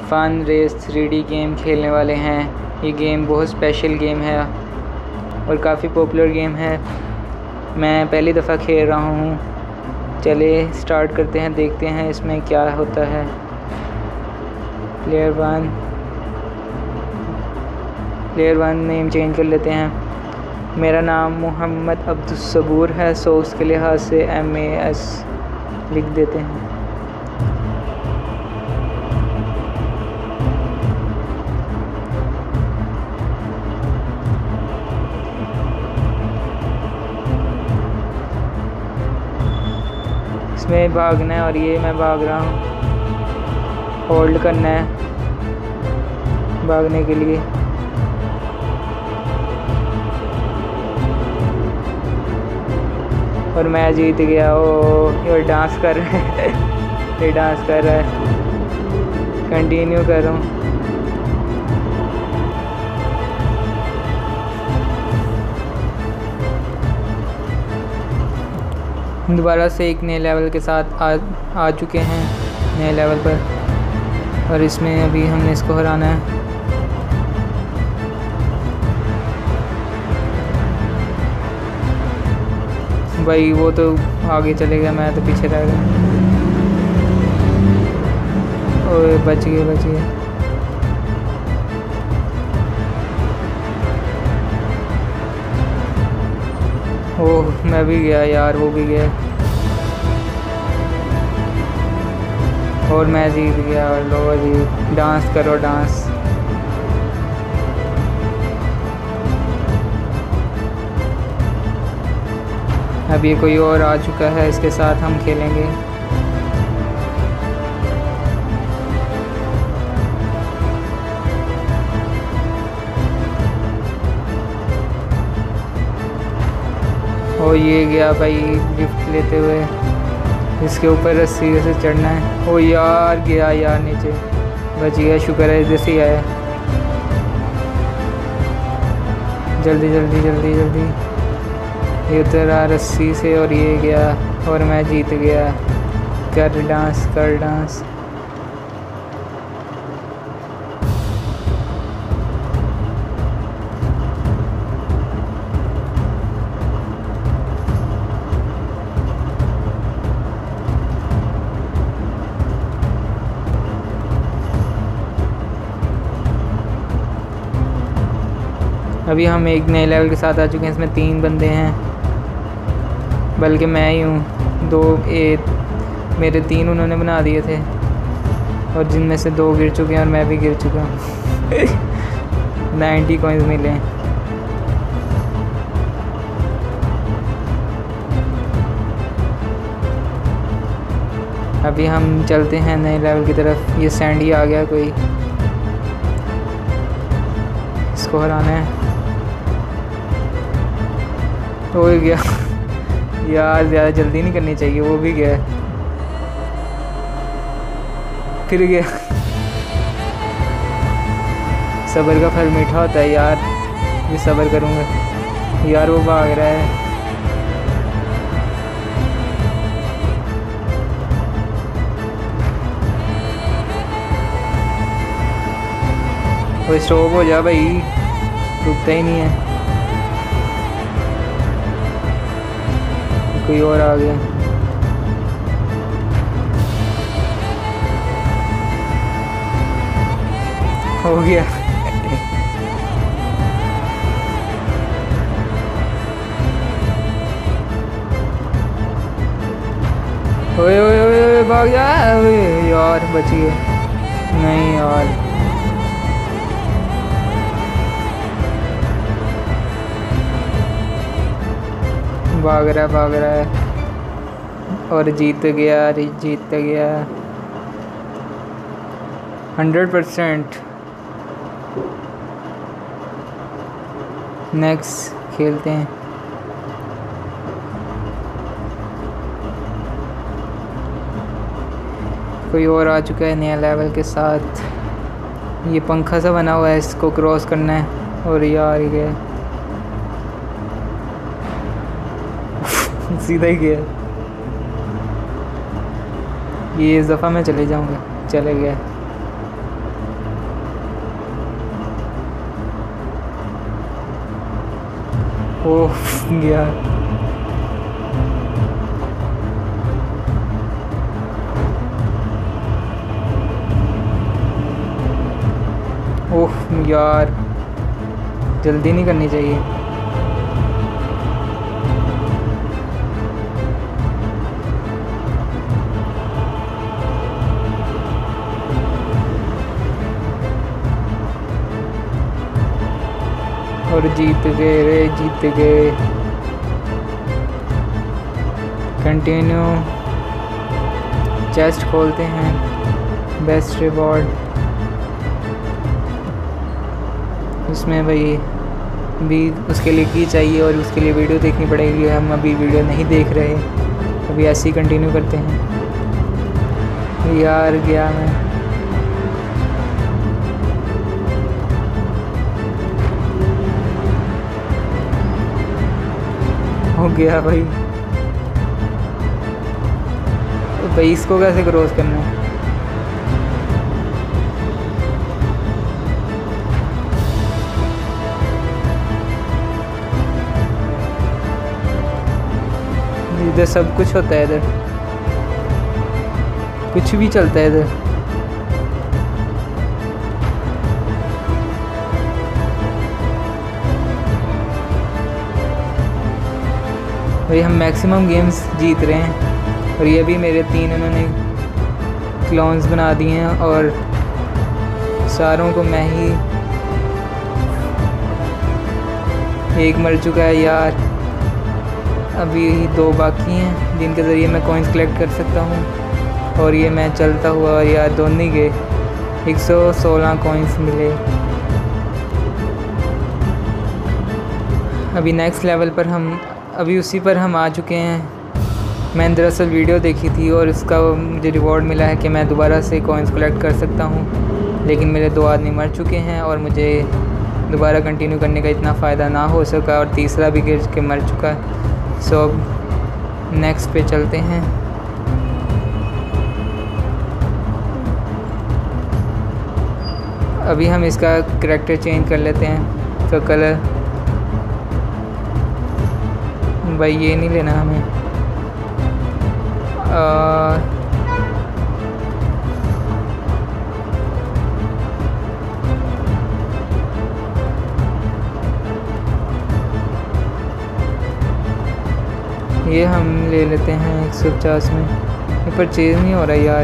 Fun race 3D game खेलने वाले हैं। ये गेम बहुत स्पेशल गेम है और काफ़ी पॉपुलर गेम है। मैं पहली दफ़ा खेल रहा हूँ। चले स्टार्ट करते हैं, देखते हैं इसमें क्या होता है। प्लेयर वन नेम चेंज कर लेते हैं। मेरा नाम मोहम्मद अब्दुस्सबूर है, सो उसके लिहाज से MAS लिख देते हैं। इसमें भागना है और ये मैं भाग रहा हूँ। होल्ड करना है भागने के लिए। और मैं जीत गया। ओ ये डांस कर रहे हैं ये डांस कर रहा है। कंटिन्यू कर रहा हूँ। दोबारा से एक नए लेवल के साथ आ चुके हैं नए लेवल पर, और इसमें अभी हमने इसको हराना है। भाई वो तो आगे चले गया, मैं तो पीछे रह गया। ओए बच गए। ओह मैं भी गया यार, वो भी गया और मैं जीत गया। और लो जी, डांस करो डांस। अब ये कोई और आ चुका है, इसके साथ हम खेलेंगे। ओ ये गया भाई लिफ्ट लेते हुए। इसके ऊपर रस्सी से चढ़ना है। ओ यार गया यार नीचे, बच गया। शुक्र है इधर से आया। जल्दी ये उतरा रस्सी से और ये गया और मैं जीत गया। कर डांस। अभी हम एक नए लेवल के साथ आ चुके हैं। इसमें 3 बंदे हैं, बल्कि मैं ही हूँ। मेरे 3 उन्होंने बना दिए थे और जिनमें से 2 गिर चुके हैं और मैं भी गिर चुका हूँ। 90 कॉइंस मिले हैं। अभी हम चलते हैं नए लेवल की तरफ। ये सैंडी आ गया कोई, इसको हराना है। हो गया यार, ज़्यादा जल्दी नहीं करनी चाहिए। वो भी गया, फिर गया। सब्र का फल मीठा होता है यार, ये सब्र करूँगा। यार वो भाग रहा है। वो स्टॉप हो जा भाई, रुकता ही नहीं है। कोई और आ गया। हो गया। ओए भाग जा। यार बच गए। नहीं यार, भाग रहा है और जीत गया 100%। नेक्स्ट खेलते हैं। कोई और आ चुका है नया लेवल के साथ। ये पंखा सा बना हुआ है, इसको क्रॉस करना है। और यार ये सीधा ही गया। ये इस दफ़ा मैं चले जाऊँगा। चले गया। ओह गया। ओह यार, जल्दी नहीं करनी चाहिए। और जीत गए रे, जीत गए। कंटिन्यू। चेस्ट खोलते हैं। बेस्ट रिवॉर्ड उसमें भाई भी उसके लिए की चाहिए और उसके लिए वीडियो देखनी पड़ेगी। हम अभी वीडियो नहीं देख रहे, अभी ऐसे ही कंटिन्यू करते हैं। यार गया मैं। हो गया भाई। तो भाई इसको कैसे क्रॉस करना है? इधर सब कुछ होता है, इधर कुछ भी चलता है इधर। भाई हम मैक्सिमम गेम्स जीत रहे हैं और ये भी मेरे 3 उन्होंने क्लोन्स बना दिए हैं और सारों को मैं ही, एक मर चुका है यार। अभी 2 बाकी हैं जिनके ज़रिए मैं कॉइन्स कलेक्ट कर सकता हूँ और ये मैं चलता हुआ और यार दोनों गए। 116 कॉइन्स मिले। अभी नेक्स्ट लेवल पर अभी उसी पर हम आ चुके हैं। मैंने दरअसल वीडियो देखी थी और इसका मुझे रिवॉर्ड मिला है कि मैं दोबारा से कॉइन्स कलेक्ट कर सकता हूँ, लेकिन मेरे 2 आदमी मर चुके हैं और मुझे दोबारा कंटिन्यू करने का इतना फ़ायदा ना हो सका और तीसरा भी गिर के मर चुका। सो अब नेक्स्ट पे चलते हैं। अभी हम इसका करैक्टर चेंज कर लेते हैं, तो कलर भाई ये नहीं लेना हमें। ये हम ले लेते हैं 150 में। ये परचेज नहीं हो रहा यार।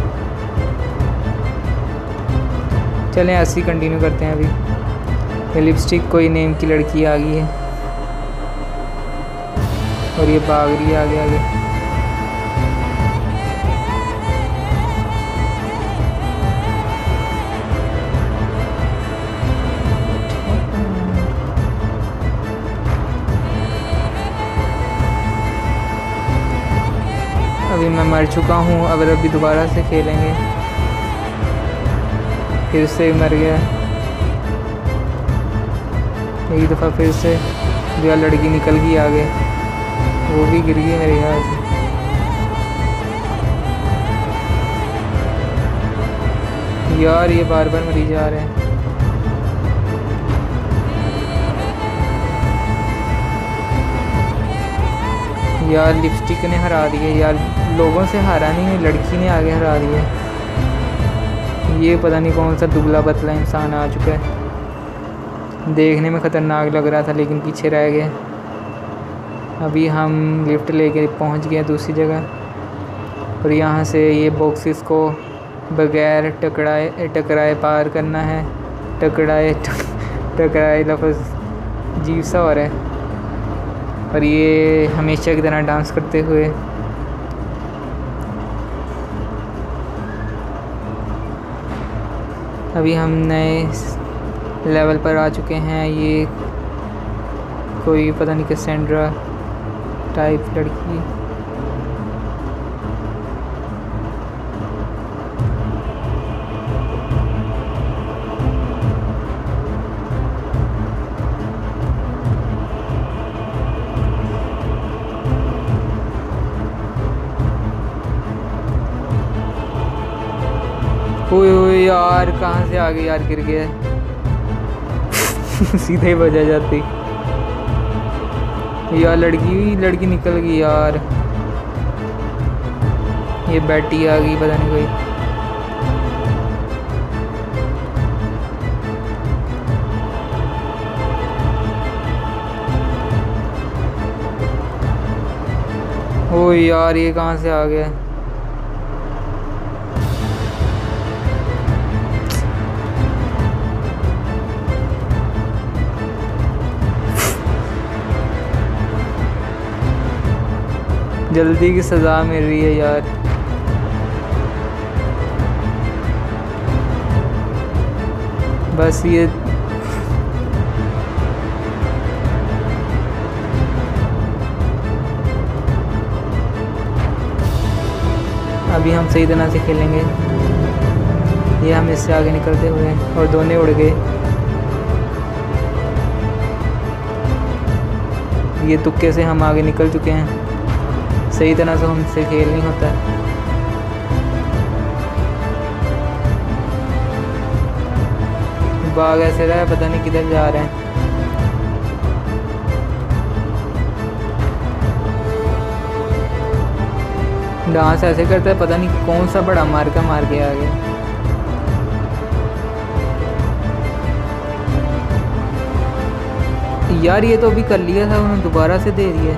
चलें ऐसे ही कंटिन्यू करते हैं। अभी ये लिपस्टिक कोई नेम की लड़की आ गई है और ये भाग रही है आगे आगे। अभी मैं मर चुका हूँ, अगर अभी दोबारा से खेलेंगे। फिर से मर गया एक दफ़ा, फिर से जो लड़की निकल गई आगे, वो भी गिर गई मेरे ख्याल से। यार ये बार बार मरी जा रहे हैं। यार लिपस्टिक ने हरा दी है यार, लोगों से हारा नहीं, लड़की ने आगे हरा दी है। ये पता नहीं कौन सा दुबला पतला इंसान आ चुका है, देखने में ख़तरनाक लग रहा था लेकिन पीछे रह गया। अभी हम लिफ्ट लेके पहुंच गए दूसरी जगह और यहाँ से ये बॉक्सेस को बगैर टकराए पार करना है। टकराए लफ्ज़ अजीब सा हो रहा है। और ये हमेशा की तरह डांस करते हुए अभी हम नए लेवल पर आ चुके हैं। ये कोई पता नहीं कैसेंड्रा टाइप लड़की। ओए यार कहाँ से आ गई यार, गिर गया सीधे ही बजा जाती। यार लड़की निकल गई यार। ये बैटी आ गई पता नहीं कोई। ओ यार ये कहाँ से आ गया। जल्दी की सज़ा मिल रही है यार। बस ये अभी हम सही तरह से खेलेंगे। ये हम इससे आगे निकलते हुए और दोनों उड़ गए। ये तुक्के से हम आगे निकल चुके हैं। सही तरह से हमसे खेल नहीं होता है। बाग ऐसे रहा है पता नहीं किधर जा रहे हैं। डांस ऐसे करता है पता नहीं कौन सा बड़ा मार के आ गया। यार ये तो अभी कर लिया था उन्होंने दोबारा से दे दिया।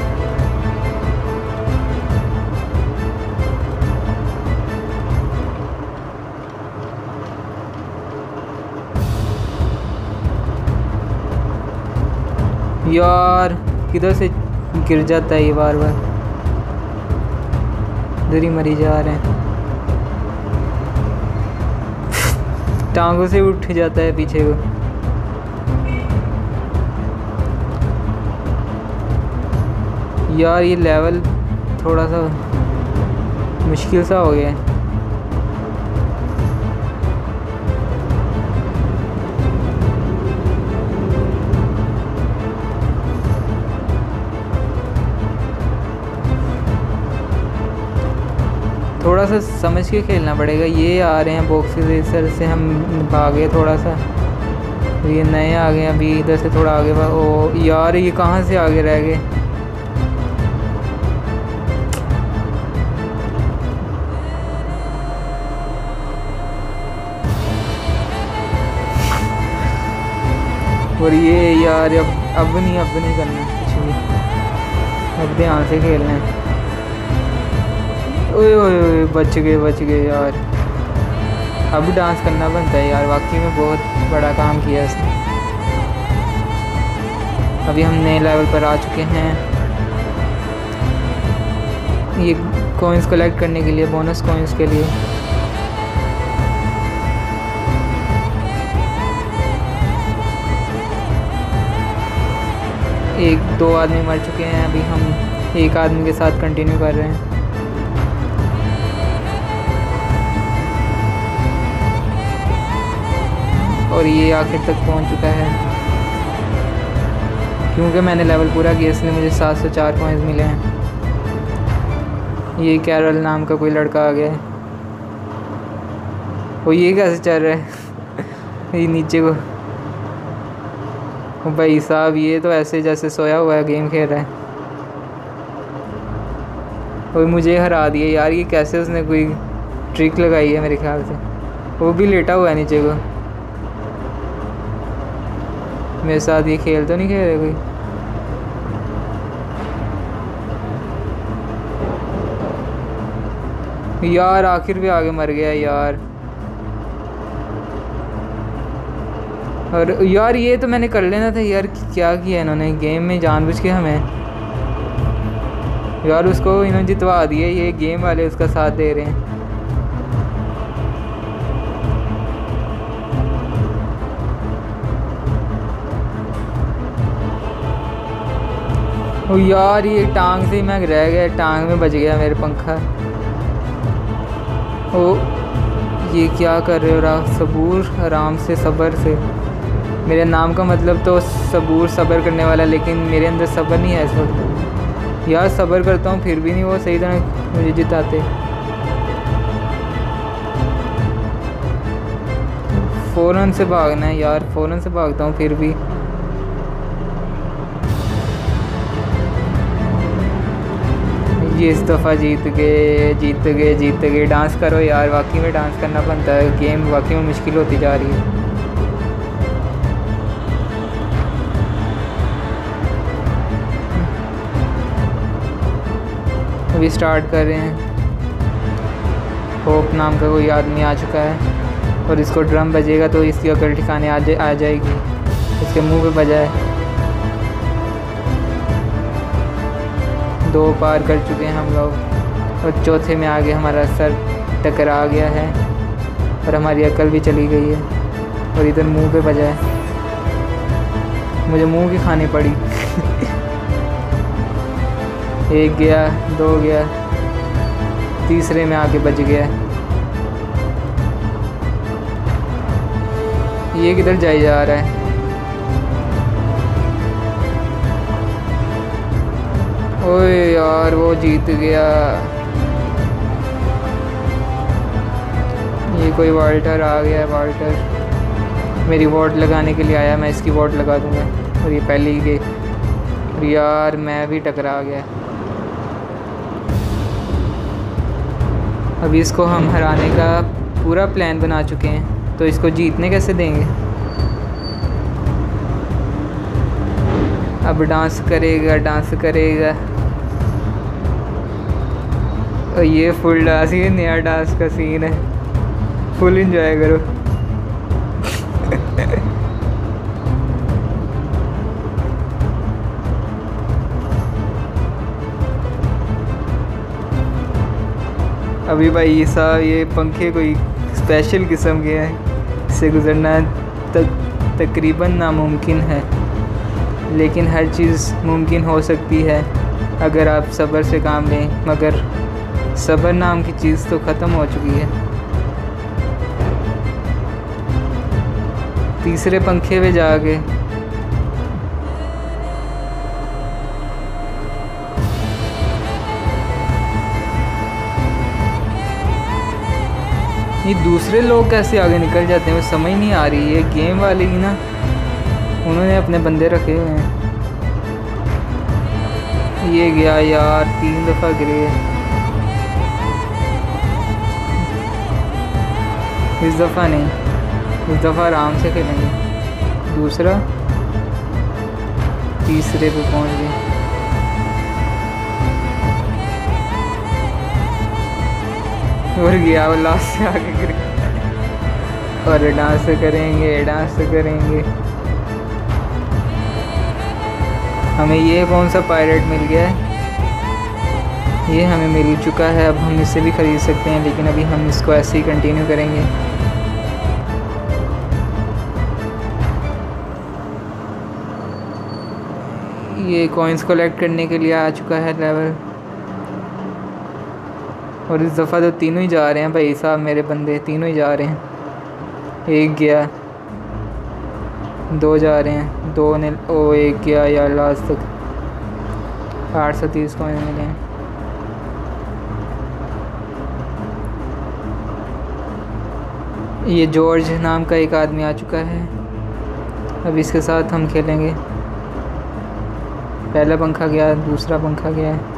यार किधर से गिर जाता है ये बार बार। इधर ही मरी जा रहे हैं। टांगों से उठ जाता है पीछे को। यार ये लेवल थोड़ा सा मुश्किल सा हो गया है। थोड़ा सा समझ के खेलना पड़ेगा। ये आ रहे हैं बॉक्सेस रेसर से हम भागे थोड़ा सा। ये नए आ गए अभी इधर से थोड़ा आगे। ओ यार ये कहाँ से आगे रह गए। और ये यार अब नहीं करना कुछ भी। अब ध्यान से खेलना है। ओए ओए बच गए यार। अब डांस करना बनता है यार। वाकई में बहुत बड़ा काम किया इसने। अभी हम नए लेवल पर आ चुके हैं। ये कॉइंस कलेक्ट करने के लिए, बोनस कॉइंस के लिए। एक दो आदमी मर चुके हैं। अभी हम एक आदमी के साथ कंटिन्यू कर रहे हैं। और ये आखिर तक पहुंच चुका है। क्योंकि मैंने लेवल पूरा किया इसलिए मुझे 704 कॉइंस मिले हैं। ये कैरल नाम का कोई लड़का आ गया है। वो ये कैसे चल रहा है ये नीचे को। भाई साहब ये तो ऐसे जैसे सोया हुआ है गेम खेल रहा है। और मुझे हरा दिया यार। ये कैसे उसने कोई ट्रिक लगाई है मेरे ख्याल से। वो भी लेटा हुआ है नीचे को। मेरे साथ ये खेल तो नहीं खेल रहे कोई। यार आखिर भी आगे मर गया यार। और यार ये तो मैंने कर लेना था यार। क्या किया इन्होंने गेम में जानबूझ के हमें। यार उसको इन्होंने जितवा दिया। ये गेम वाले उसका साथ दे रहे हैं। ओ यार ये टांग से मैं रह गया। टांग में बच गया मेरे पंखा। ओ ये क्या कर रहे हो सबूर आराम से सब्र से। मेरे नाम का मतलब तो सबूर सब्र करने वाला, लेकिन मेरे अंदर सब्र नहीं है इस वक्त। यार सब्र करता हूँ फिर भी नहीं वो सही तरह मुझे जिताते। फ़ौरन से भागना है यार। फ़ौरन से भागता हूँ फिर भी। ये इस दफ़ा जीत गए, जीत गए, जीत गए। डांस करो यार, वाकई में डांस करना बनता है। गेम वाकई में मुश्किल होती जा रही है। अभी स्टार्ट कर रहे हैं। होप नाम का कोई आदमी आ चुका है और इसको ड्रम बजेगा तो इसकी अकल ठिकाने आ जाएगी। इसके मुंह पे बजा है। 2 पार कर चुके हैं हम लोग और चौथे में आगे हमारा सर टकरा गया है और हमारी अकल भी चली गई है और इधर मुंह पे बजा है। मुझे मुंह की खानी पड़ी। 1 गया, 2 गया, तीसरे में आके बच गया। ये किधर जाए जा रहा है? ओए यार, वो जीत गया। ये कोई वाल्टर आ गया है। वाल्टर मेरी वोट लगाने के लिए आया। मैं इसकी वोट लगा दूंगा और ये पहले ही गए। और यार मैं भी टकरा गया। अभी इसको हम हराने का पूरा प्लान बना चुके हैं, तो इसको जीतने कैसे देंगे? अब डांस करेगा, डांस करेगा। और ये फुल डांस, ये नया डांस का सीन है। फुल एंजॉय करो। अभी भाई साहब ये पंखे कोई स्पेशल किस्म के हैं। इससे गुज़रना तकरीबन नामुमकिन है, लेकिन हर चीज़ मुमकिन हो सकती है अगर आप सब्र से काम लें। मगर सब्र नाम की चीज़ तो ख़त्म हो चुकी है। तीसरे पंखे पे जाके ये दूसरे लोग कैसे आगे निकल जाते हैं, वो समझ नहीं आ रही है। गेम वाले ही ना, उन्होंने अपने बंदे रखे हुए हैं। ये गया यार, 3 दफ़ा गिरे। इस दफ़ा नहीं, इस दफ़ा आराम से खेलेंगे। दूसरा, तीसरे पे पहुंच गए। और गया वो लास्ट से आगे गिर। और डांस करेंगे, डांस करेंगे। हमें ये कौन सा पायरेट मिल गया है? ये हमें मिल चुका है। अब हम इससे भी ख़रीद सकते हैं, लेकिन अभी हम इसको ऐसे ही कंटिन्यू करेंगे। ये कॉइन्स कलेक्ट करने के लिए आ चुका है लेवल। और इस दफ़ा तो तीनों ही जा रहे हैं भाई साहब, मेरे बंदे तीनों ही जा रहे हैं। 1 गया, 2 जा रहे हैं, 2 ने 1 गया यार लास्ट तक। 830 कॉइन मिले हैं। ये जॉर्ज नाम का एक आदमी आ चुका है। अब इसके साथ हम खेलेंगे। पहला पंखा गया, दूसरा पंखा गया है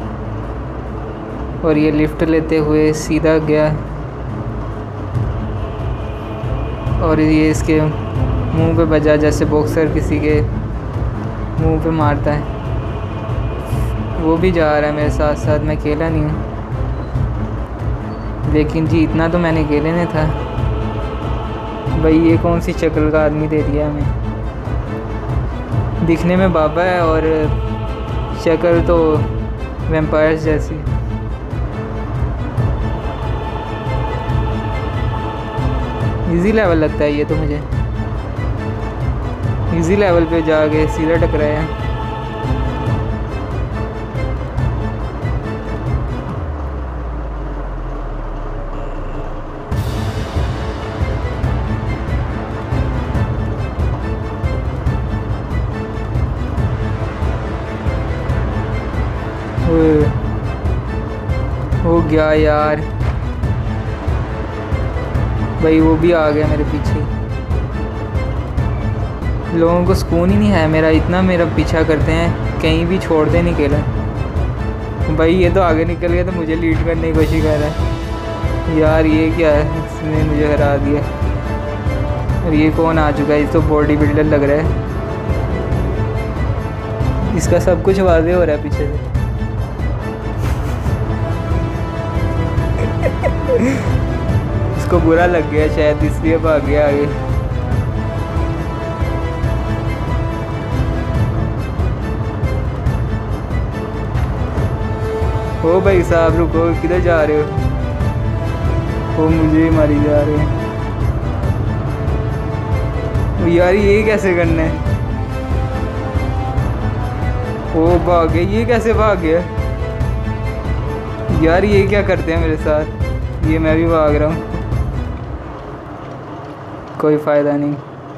और ये लिफ्ट लेते हुए सीधा गया और ये इसके मुंह पे बजा, जैसे बॉक्सर किसी के मुंह पे मारता है। वो भी जा रहा है मेरे साथ साथ। मैं अकेला नहीं हूँ, लेकिन जीतना तो मैंने अकेले ने था भाई। ये कौन सी शक्ल का आदमी दे दिया हमें? दिखने में बाबा है और शक्ल तो वैम्पायर्स जैसी। इजी लेवल लगता है ये तो मुझे। इजी लेवल पे जाके सीधा टकराया। हो गया यार भाई, वो भी आ गया मेरे पीछे। लोगों को सुकून ही नहीं है मेरा, इतना मेरा पीछा करते हैं, कहीं भी छोड़ दे नहीं अकेला। भाई ये तो आगे निकल गया, तो मुझे लीड करने की कोशिश कर रहा है। यार ये क्या है, इसने मुझे हरा दिया। और ये कौन आ चुका है, ये तो बॉडी बिल्डर लग रहा है। इसका सब कुछ वाज़ेह हो रहा है पीछे से। इसको बुरा लग गया शायद, इसलिए भाग गया आगे। ओ भाई साहब रुको, किधर जा रहे हो? वो मुझे मारी जा रहे हैं। यार ये कैसे करना है? ओ भाग गया, ये कैसे भाग गया? यार ये क्या करते हैं मेरे साथ? ये मैं भी भाग रहा हूँ, कोई फ़ायदा नहीं।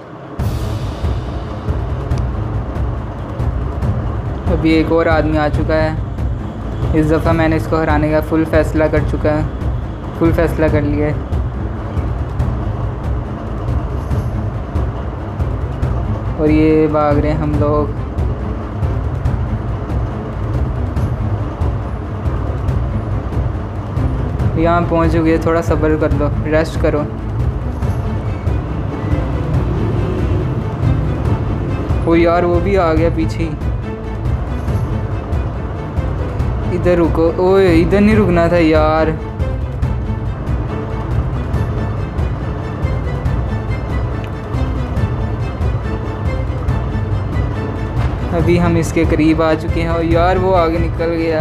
अभी एक और आदमी आ चुका है। इस दफ़ा मैंने इसको हराने का फुल फैसला कर चुका है, फुल फैसला कर लिया है। और ये भाग रहे हैं हम लोग। यहाँ पहुँच चुके, थोड़ा सब्र कर लो, रेस्ट करो। ओ यार वो भी आ गया पीछे ही। इधर रुको। ओए इधर नहीं रुकना था यार। अभी हम इसके करीब आ चुके हैं और यार वो आगे निकल गया।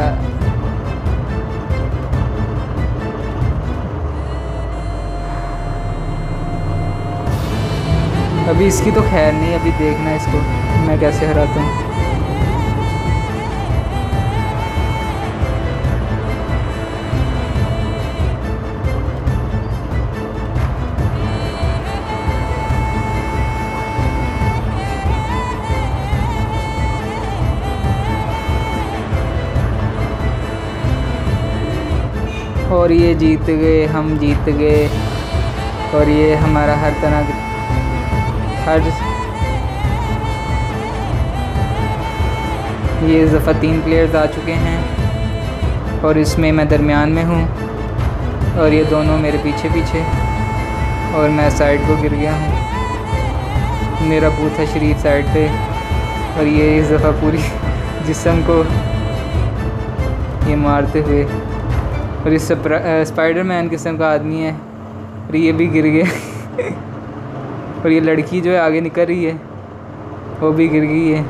अभी इसकी तो खैर नहीं, अभी देखना इसको मैं कैसे हराता हूँ। और ये जीत गए, हम जीत गए। और ये हमारा हर तरह ये इस दफ़ा 3 प्लेयर्स आ चुके हैं और इसमें मैं दरमियान में हूँ और ये दोनों मेरे पीछे पीछे, और मैं साइड को गिर गया हूँ। मेरा बूथ है शरीफ साइड पे और ये इस दफ़ा पूरी जिस्म को ये मारते हुए, और इस स्पाइडरमैन किस्म का आदमी है और ये भी गिर गया। और ये लड़की जो है आगे निकल रही है, वो भी गिर गई है।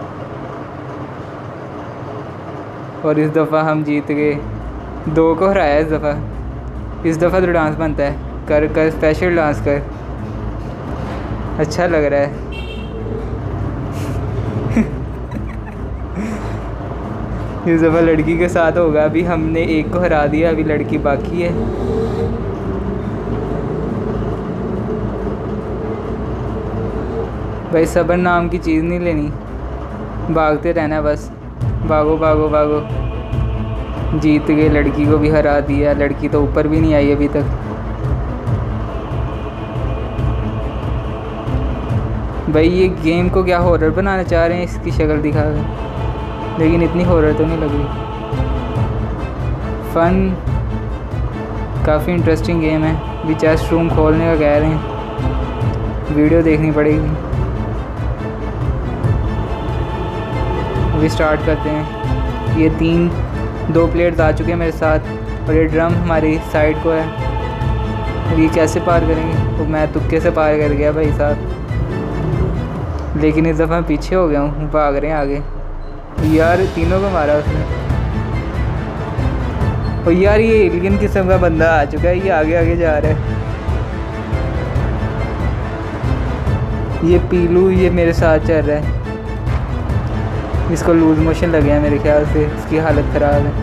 और इस दफ़ा हम जीत गए, 2 को हराया इस दफ़ा। इस दफ़ा तो डांस बनता है, कर कर स्पेशल डांस कर, अच्छा लग रहा है। इस दफ़ा लड़की के साथ होगा। अभी हमने एक को हरा दिया, अभी लड़की बाकी है। भाई सब्र नाम की चीज़ नहीं लेनी, भागते रहना बस, भागो भागो भागो। जीत गए, लड़की को भी हरा दिया। लड़की तो ऊपर भी नहीं आई अभी तक। भाई ये गेम को क्या हॉरर बनाना चाह रहे हैं इसकी शक्ल दिखा कर, लेकिन इतनी हॉरर तो नहीं लग रही। फ़न काफ़ी इंटरेस्टिंग गेम है। अभी चेस्ट रूम खोलने का कह रहे हैं, वीडियो देखनी पड़ेगी। अभी स्टार्ट करते हैं। ये 2 प्लेयर्स आ चुके हैं मेरे साथ और ये ड्रम हमारी साइड को है। और ये कैसे पार करेंगे? तो मैं तुक्के से पार कर गया भाई साहब, लेकिन इस दफ़ा पीछे हो गया हूँ। भाग रहे हैं आगे। यार तीनों को मारा उसने। और यार ये एलियन किस्म का बंदा आ चुका है, ये आगे आगे जा रहा है। ये पीलू ये मेरे साथ चल रहा है। इसको लूज मोशन लगे हैं मेरे ख्याल से, इसकी हालत ख़राब है।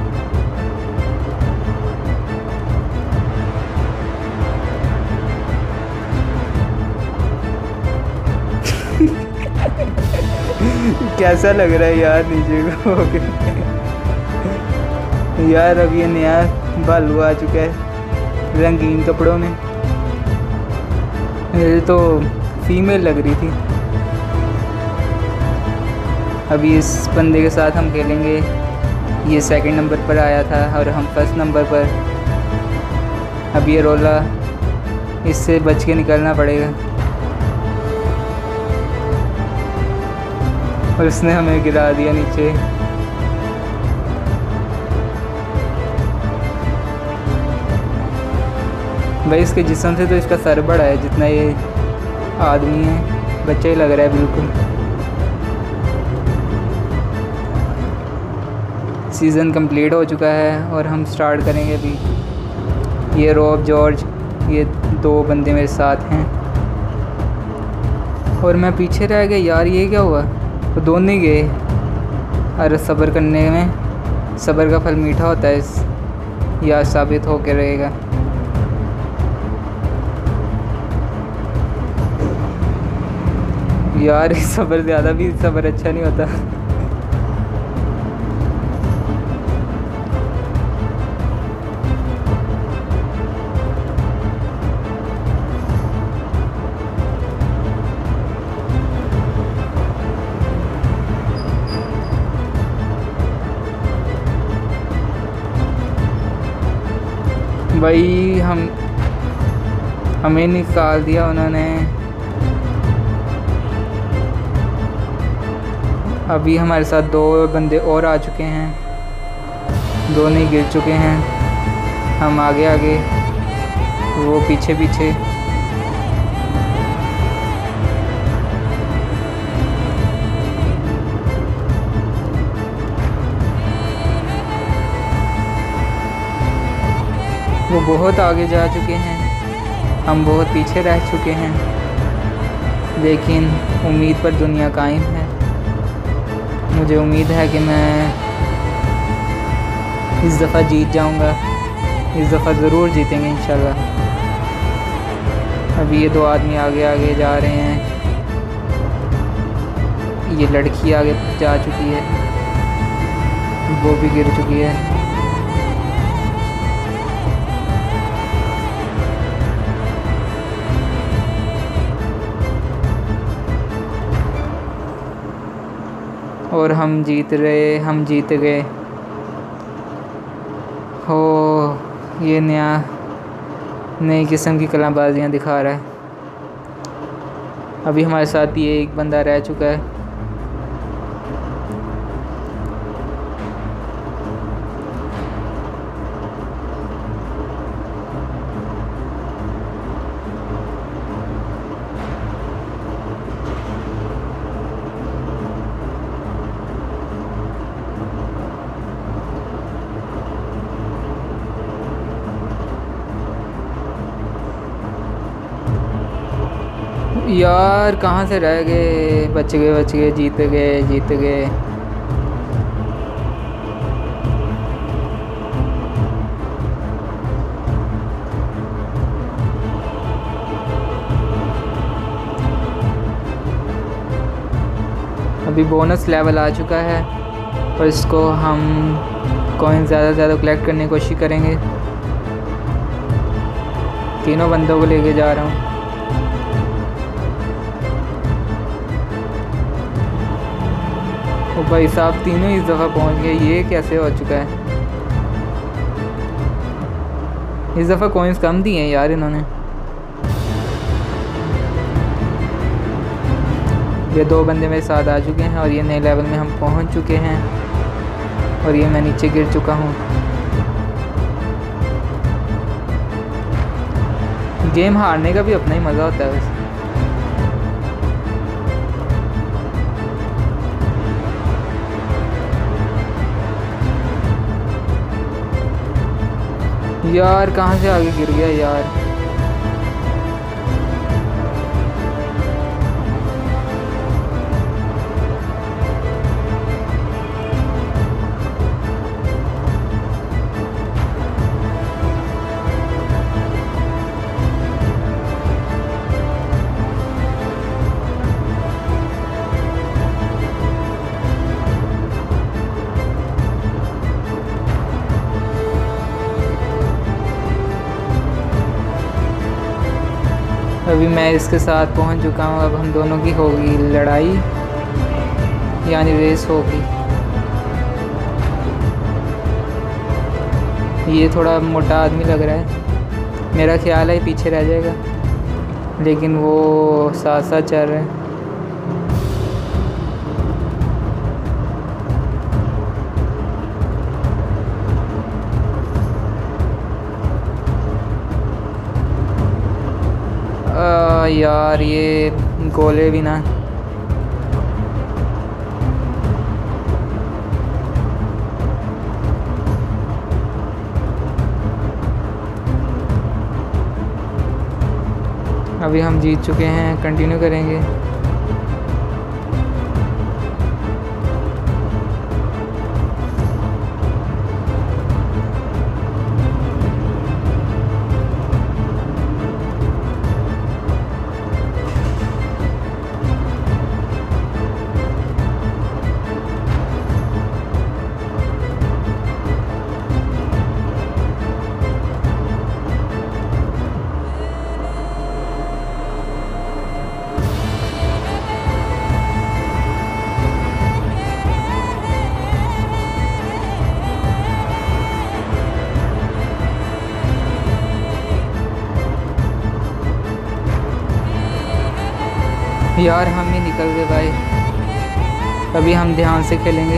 कैसा लग रहा है यार नीचे को यार अब ये नया भालू आ चुका है रंगीन कपड़ों में। ये तो फीमेल लग रही थी। अभी इस बंदे के साथ हम खेलेंगे ये सेकंड नंबर पर आया था और हम फर्स्ट नंबर पर। अब ये रोला, इससे बच के निकलना पड़ेगा। और उसने हमें गिरा दिया नीचे। भाई इसके जिस्म से तो इसका सर बड़ा है जितना ये आदमी है, बच्चा ही लग रहा है बिल्कुल। सीज़न कंप्लीट हो चुका है और हम स्टार्ट करेंगे अभी। ये रॉब, जॉर्ज, ये 2 बंदे मेरे साथ हैं और मैं पीछे रह गया यार। ये क्या हुआ? वो दोनों ही गए। अरे सब्र करने में सब्र का फल मीठा होता है, यह साबित हो के रहेगा। यार सब्र ज़्यादा भी सब्र अच्छा नहीं होता। भाई हमें निकाल दिया उन्होंने। अभी हमारे साथ 2 बंदे और आ चुके हैं, दोनों गिर चुके हैं। हम आगे आगे, वो पीछे पीछे। वो बहुत आगे जा चुके हैं, हम बहुत पीछे रह चुके हैं, लेकिन उम्मीद पर दुनिया कायम है। मुझे उम्मीद है कि मैं इस दफ़ा जीत जाऊंगा, इस दफ़ा ज़रूर जीतेंगे इंशाल्लाह। अभी ये 2 आदमी आगे आगे जा रहे हैं। ये लड़की आगे जा चुकी है, वो भी गिर चुकी है। और हम जीत गए। हो, ये नई किस्म की कलाबाजियाँ दिखा रहा है। अभी हमारे साथ ये एक बंदा रह चुका है। यार कहाँ से रह गए? बच गए, जीत गए। अभी बोनस लेवल आ चुका है और इसको हम कॉइन ज़्यादा से ज़्यादा कलेक्ट करने की कोशिश करेंगे। तीनों बंदों को लेके जा रहा हूँ। ओ भाई साहब, तीनों इस दफ़ा पहुंच गए। ये कैसे हो चुका है? इस दफ़ा कॉइन्स कम दिए हैं यार इन्होंने। ये 2 बंदे मेरे साथ आ चुके हैं और ये नए लेवल में हम पहुंच चुके हैं और ये मैं नीचे गिर चुका हूँ। गेम हारने का भी अपना ही मज़ा होता है वैसे। यार कहाँ से आगे गिर गया यार। अभी मैं इसके साथ पहुंच चुका हूं। अब हम दोनों की होगी लड़ाई, यानी रेस होगी। ये थोड़ा मोटा आदमी लग रहा है, मेरा ख्याल है पीछे रह जाएगा, लेकिन वो साथ साथ चल रहे हैं। यार ये गोले भी ना, अभी हम जीत चुके हैं, कंटिन्यू करेंगे। यार हम ही निकल गए भाई, अभी हम ध्यान से खेलेंगे।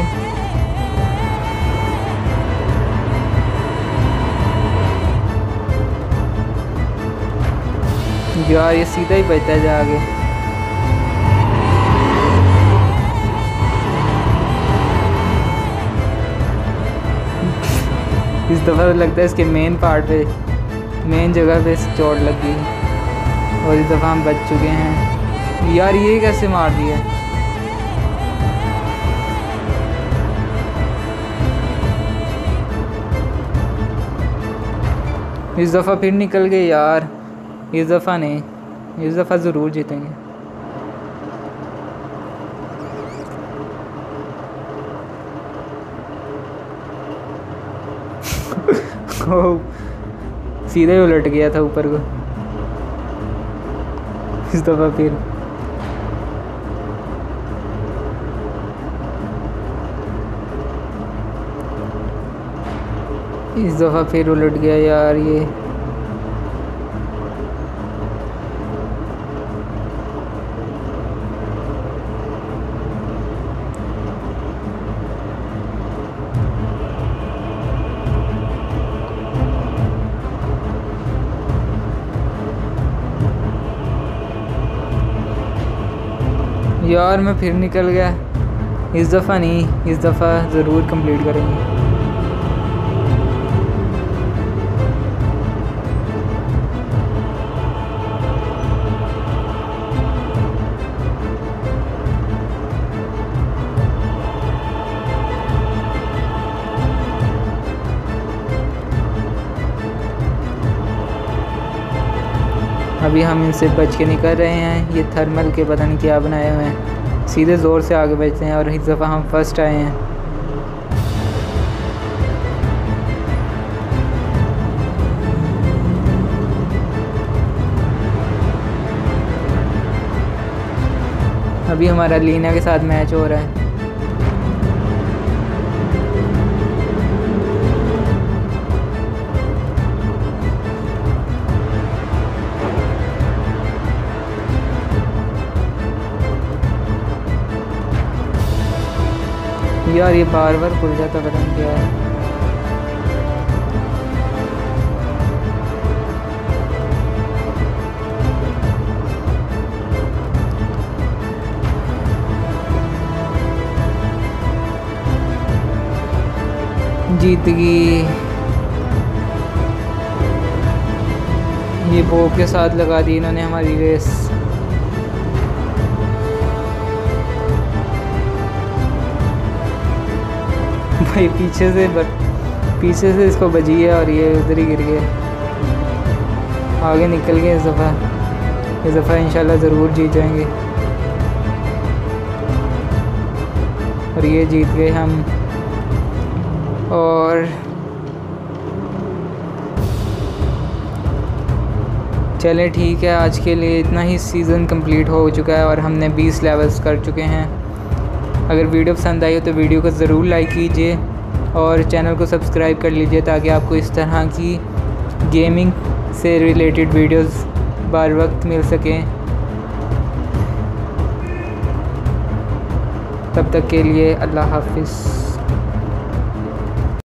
यार ये सीधा ही बचता जा आगे। इस दफ़ा तो लगता है इसके मेन पार्ट पे, मेन जगह पे चोट लग गई, और इस दफ़ा हम बच चुके हैं। यार ये कैसे मार दिया? इस दफ़ा फिर निकल गए यार, इस दफ़ा नहीं, इस दफ़ा ज़रूर जीतेंगे। सीधे उलट गया था ऊपर को। इस दफ़ा फिर उलट गया यार ये। यार मैं फिर निकल गया, इस दफ़ा नहीं, इस दफ़ा ज़रूर कंप्लीट करेंगे। अभी हम इनसे बच के निकल रहे हैं। ये थर्मल के पता नहीं क्या बनाए हुए हैं, सीधे ज़ोर से आगे बचते हैं, और इस दफ़ा हम फर्स्ट आए हैं। अभी हमारा लीना के साथ मैच हो रहा है। यार ये बार बार खुल जाता, पता नहीं क्या है। जीत गई। ये बोब के साथ लगा दी इन्होंने हमारी रेस। भाई पीछे से इसको बजी है और ये उधर ही गिर गया। आगे निकल गए इस दफ़ा इंशाल्लाह ज़रूर जीत जाएंगे। और ये जीत गए हम। और चलें ठीक है, आज के लिए इतना ही। सीज़न कंप्लीट हो चुका है और हमने 20 लेवल्स कर चुके हैं। अगर वीडियो पसंद आई हो तो वीडियो को ज़रूर लाइक कीजिए और चैनल को सब्सक्राइब कर लीजिए ताकि आपको इस तरह की गेमिंग से रिलेटेड वीडियोस बार वक्त मिल सकें। तब तक के लिए अल्लाह हाफिज़।